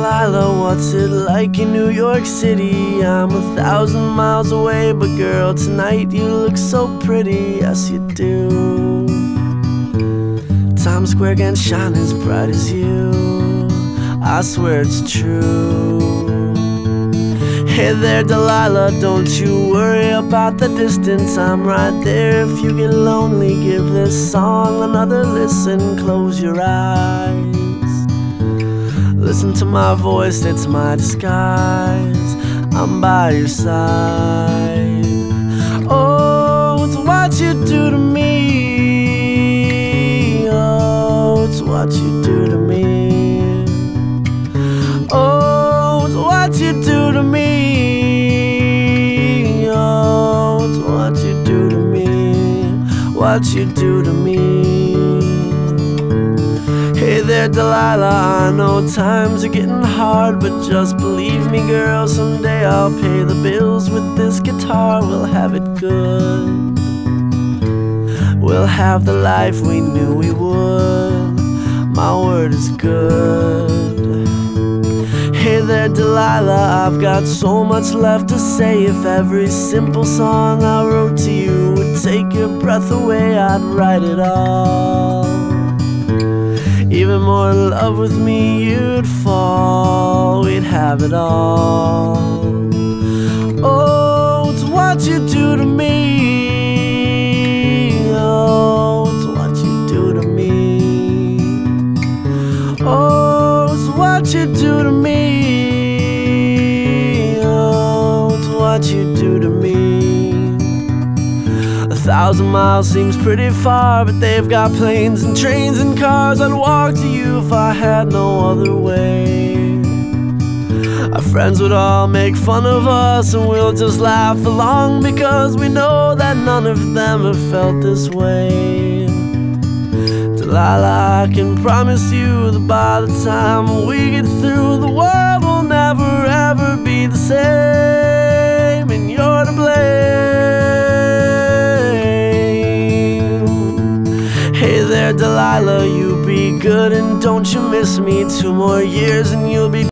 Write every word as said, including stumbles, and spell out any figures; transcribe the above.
Delilah, what's it like in New York City? I'm a thousand miles away, but girl, tonight you look so pretty, yes you do. Times Square can't shine as bright as you, I swear it's true. Hey there Delilah, don't you worry about the distance, I'm right there. If you get lonely, give this song another listen. Close your eyes, listen to my voice, it's my disguise. I'm by your side. Oh, it's what you do to me. Oh, it's what you do to me. Oh, it's what you do to me. Oh, it's what you do to me. What you do to me. Hey there Delilah, I know times are getting hard, but just believe me girl, someday I'll pay the bills with this guitar. We'll have it good, we'll have the life we knew we would, my word is good. Hey there Delilah, I've got so much left to say. If every simple song I wrote to you would take your breath away, I'd write it all. Even more in love with me you'd fall, we'd have it all. Oh, it's what you do to me. Oh, it's what you do to me. Oh, it's what you do to me. Oh, it's what you do to me. A thousand miles seems pretty far, but they've got planes and trains and cars. I'd walk to you if I had no other way. Our friends would all make fun of us, and we'll just laugh along, because we know that none of them have felt this way. Delilah, I can promise you that by the time we get through, the world will never ever be the same, and you're to blame. Hey there Delilah, you be good and don't you miss me. Two more years and you'll be